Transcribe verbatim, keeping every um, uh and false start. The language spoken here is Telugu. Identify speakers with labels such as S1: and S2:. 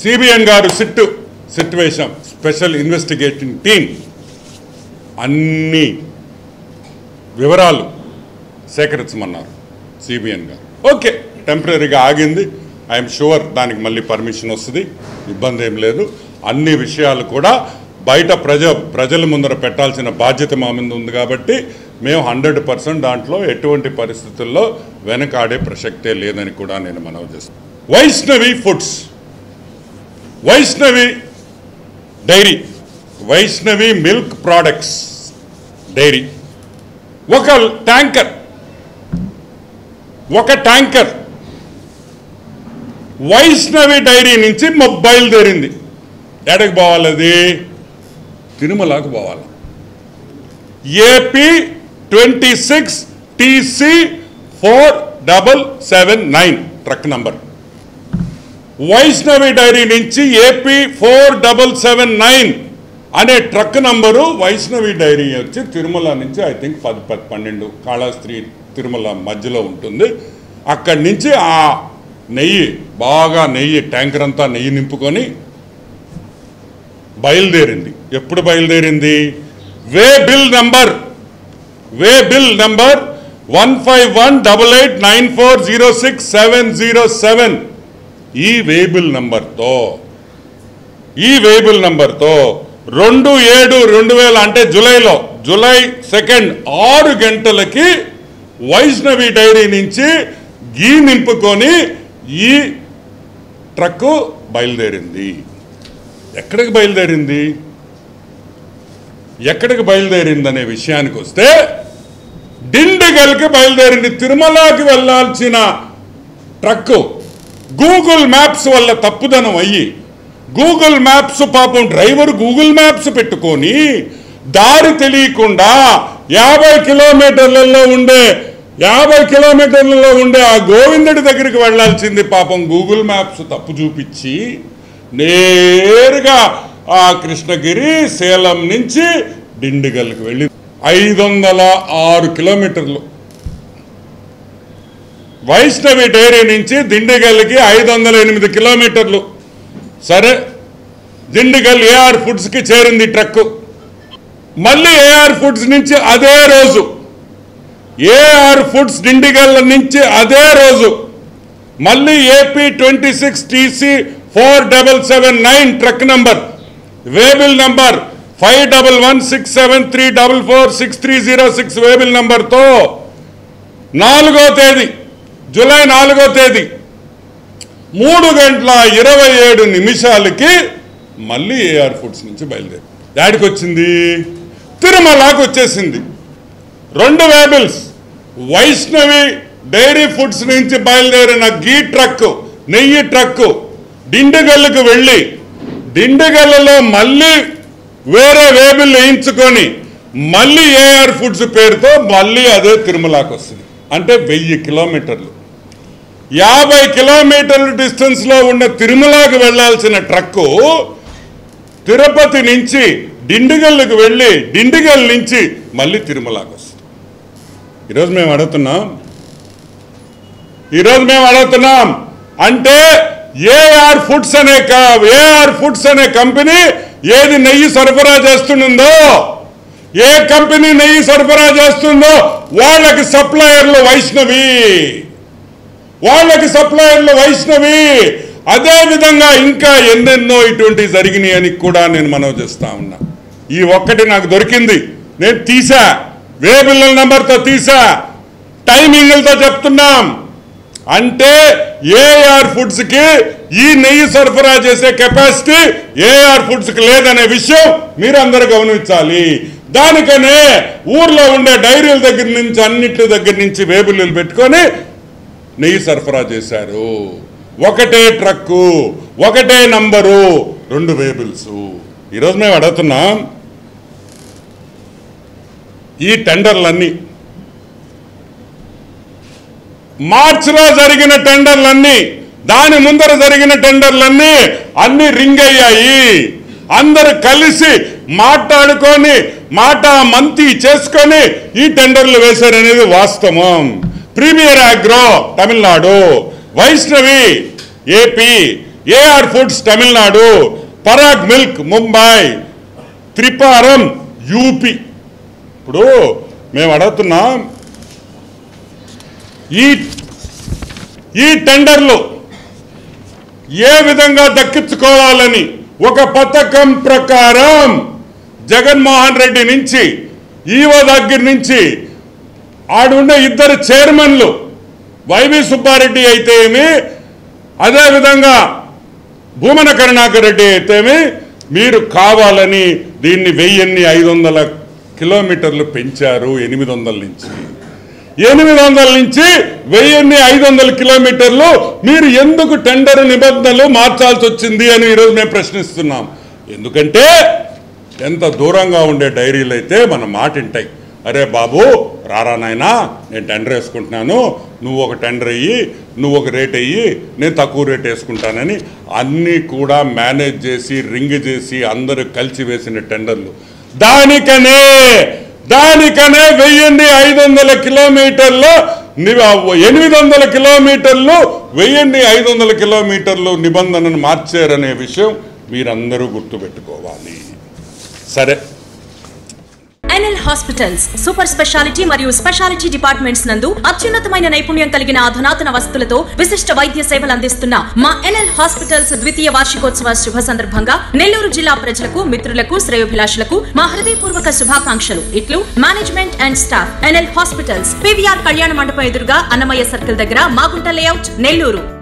S1: సిబిఎన్ గారు SIT situation special investigating team అన్ని వివరాలు సేకరించమన్నారు సిబిఎన్ గారు. ఓకే, టెంపరీగా ఆగింది. ఐఎమ్ షూర్ దానికి మళ్ళీ పర్మిషన్ వస్తుంది, ఇబ్బంది ఏం లేదు. అన్ని విషయాలు కూడా బయట ప్రజ ప్రజల ముందర పెట్టాల్సిన బాధ్యత మా మీద ఉంది కాబట్టి మేము హండ్రెడ్ పర్సెంట్ దాంట్లో ఎటువంటి పరిస్థితుల్లో వెనకాడే ప్రసక్తే లేదని కూడా నేను మనవి చేస్తాను. Vaishnavi foods, Vaishnavi dairy, Vaishnavi milk products dairy ఒక ట్యాంకర్ ఒక ట్యాంకర్ వైష్ణవి డైరీ నుంచి బయలుదేరింది. ఎక్కడికి పోవాలి? అది తిరుమలకు పోవాలి. AP twenty six TC four double seven nine truck number. Vaishnavi dairy నుంచి AP four double seven nine అనే ట్రక్ నంబరు వైష్ణవి డైరీ వచ్చి తిరుమల నుంచి ఐ థింక్ పది పది పన్నెండు కాళహస్తి తిరుమల మధ్యలో ఉంటుంది. అక్కడి నుంచి ఆ నెయ్యి బాగా నెయ్యి ట్యాంకర్ అంతా నెయ్యి నింపుకొని బయలుదేరింది. ఎప్పుడు బయలుదేరింది? Way bill number way bill number one five one double eight nine four zero six seven zero seven ఈ వేబిల్ నంబర్తో ఈ వేబిల్ నంబర్తో రెండు ఏడు రెండు వేల అంటే జూలైలో జూలై సెకండ్ ఆరు గంటలకి వైష్ణవి డైరీ నుంచి గీ నింపుకొని ఈ ట్రక్కు బయలుదేరింది. ఎక్కడికి బయలుదేరింది ఎక్కడికి బయలుదేరింది అనే విషయానికి వస్తే డిండిగల్కి బయలుదేరింది. తిరుమలకి వెళ్ళాల్సిన ట్రక్కు గూగుల్ మ్యాప్స్ వల్ల తప్పుదనం అయ్యి గూగుల్ మ్యాప్స్ పాపం డ్రైవర్ గూగుల్ మ్యాప్స్ పెట్టుకొని దారి తెలియకుండా యాభై కిలోమీటర్లలో ఉండే యాభై కిలోమీటర్లలో ఉండే ఆ గోవిందుడి దగ్గరికి వెళ్లాల్సింది పాపం గూగుల్ మ్యాప్స్ తప్పు చూపించి నేరుగా ఆ కృష్ణగిరి సేలం నుంచి డిండిగల్కి వెళ్ళి ఐదు వందల ఆరు కిలోమీటర్లు వైష్ణవి డైరీ నుంచి దిండిగల్కి ఐదు వందల ఎనిమిది కిలోమీటర్లు. సరే, దిండిగల్ ఏఆర్ ఫుడ్స్కి చేరింది ట్రక్కు. మళ్ళీ ఏఆర్ ఫుడ్స్ నుంచి అదే రోజు ఏఆర్ ఫుడ్స్ డిండిగల్ నుంచి అదే రోజు మళ్ళీ AP twenty six TC four double seven nine truck number waybill number five double one six seven three double four six three zero six waybill నంబర్తో నాలుగో తేదీ జూలై నాలుగో తేదీ మూడు గంటల ఇరవై ఏడు నిమిషాలకి మళ్ళీ ఏఆర్ ఫుడ్స్ నుంచి బయలుదేరి యాడికి వచ్చింది? తిరుమలకు వచ్చేసింది. రెండు వేబిల్స్ వైష్ణవి డైరీ ఫుడ్స్ నుంచి బయలుదేరిన గీ ట్రక్ నెయ్యి ట్రక్కు డిండిగల్లుకు వెళ్ళి డిండిగల్లో మళ్ళీ వేరే వేబిల్ వేయించుకొని మళ్ళీ ఏఆర్ ఫుడ్స్ పేరుతో మళ్ళీ అదే తిరుమలకు వస్తుంది. అంటే వెయ్యి కిలోమీటర్లు యాభై కిలోమీటర్ల డిస్టెన్స్లో ఉన్న తిరుమలకు వెళ్లాల్సిన ట్రక్కు తిరుపతి నుంచి డిండిగల్లుకు వెళ్ళి డిండిగల్ నుంచి మళ్ళీ తిరుమలకు వస్తుంది. ఈరోజు మేము అడుగుతున్నాం ఈరోజు మేము అడుగుతున్నాం అంటే ఏఆర్ ఫుడ్స్ అనే ఏఆర్ ఫుడ్స్ అనే కంపెనీ ఏది నెయ్యి సరఫరా చేస్తుందో ఏ కంపెనీ నెయ్యి సరఫరా చేస్తుందో వాళ్ళకి సప్లయర్లు వైష్ణవి వాళ్ళకి సప్లయర్లు వైష్ణవి అదే విధంగా ఇంకా ఎన్నెన్నో ఇటువంటి జరిగినాయి అని కూడా నేను మనవి చేస్తా ఉన్నా. ఈ ఒక్కటి నాకు దొరికింది, నేను తీసా, వేబిల్ నంబర్తో తీసా, టైమింగ్లతో చెప్తున్నాం. అంటే ఏఆర్ ఫుడ్స్ కి ఈ నెయ్యి సరఫరా చేసే కెపాసిటీ ఏఆర్ ఫుడ్స్ కి లేదనే విషయం మీరందరూ గమనించాలి. దానికనే ఊర్లో ఉండే డైరీల దగ్గర నుంచి అన్నిటి దగ్గర నుంచి వేబిల్లు పెట్టుకొని నెయ్యి సరఫరా చేశారు. ఒకటే ట్రక్కు, ఒకటే నంబరు, రెండు వేబిల్స్. ఈరోజు మేము అడుగుతున్నాం, ఈ టెండర్లన్నీ మార్చిలో జరిగిన టెండర్లన్నీ దాని ముందర జరిగిన టెండర్లన్నీ అన్ని రింగ్ అయ్యాయి. అందరు కలిసి మాట్లాడుకొని మాట మంతి చేసుకొని ఈ టెండర్లు వేశారనేది వాస్తవం. Premier agro Tamil Nadu, Vaishnavi AP, AR foods Tamil Nadu, Parag milk Mumbai, త్రిపారం యూపీ. ఇప్పుడు మేము అడుగుతున్నాం, ఈ ఈ టెండర్లు ఏ విధంగా దక్కించుకోవాలని ఒక పథకం ప్రకారం జగన్మోహన్ రెడ్డి నుంచి, ఈవో దగ్గర నుంచి ఆడుండే ఇద్దరు చైర్మన్లు వైవి సుబ్బారెడ్డి అయితే ఏమి, అదేవిధంగా భూమన కరుణాకర్ రెడ్డి అయితేమి, మీరు కావాలని దీన్ని వెయ్యిన్ని ఐదు వందల కిలోమీటర్లు పెంచారు. ఎనిమిది వందల నుంచి ఎనిమిది వందల నుంచి వెయ్యిన్ని ఐదు వందల కిలోమీటర్లు మీరు ఎందుకు టెండర్ నిబంధనలు మార్చాల్సి వచ్చింది అని ఈరోజు మేము ప్రశ్నిస్తున్నాం. ఎందుకంటే ఎంత దూరంగా ఉండే డైరీలు అయితే మన మాట వింటాయి. అరే బాబు రారా నాయనా, నేను టెండర్ వేసుకుంటున్నాను, నువ్వు ఒక టెండర్ అయ్యి, నువ్వు ఒక రేట్ అయ్యి, నేను తక్కువ రేట్ వేసుకుంటానని అన్నీ కూడా మేనేజ్ చేసి రింగ్ చేసి అందరూ కలిసి వేసిన టెండర్లు. దానికనే దానికనే వెయ్యిన్ని ఐదు వందల కిలోమీటర్లు ఎనిమిది వందల కిలోమీటర్లు వెయ్యిన్ని ఐదు వందల కిలోమీటర్లు నిబంధనను మార్చారనే విషయం మీరందరూ గుర్తుపెట్టుకోవాలి. సరే,
S2: ఎన్ఎల్ హాస్పిటల్స్ సూపర్ స్పెషాలిటీ మరియు స్పెషాలిటీ డిపార్ట్మెంట్స్ నందు అత్యున్నతమైన నైపుణ్యం కలిగిన అధునాతన వసతులతో విశిష్ట వైద్య సేవలు అందిస్తున్న మా ఎన్ఎల్ హాస్పిటల్స్ ద్వితీయ వార్షికోత్సవ శుభ సందర్భంగా నెల్లూరు జిల్లా ప్రజలకు, మిత్రులకు, శ్రేయోభిలాషులకు మా హృదయపూర్వక శుభాకాంక్షలు. ఇట్లు management and staff. NL hospitals, PVR కళ్యాణ మండపం ఎదురుగా అన్నమయ్య సర్కిల్ దగ్గర, మాగుంట లేఅవుట్, నెల్లూరు.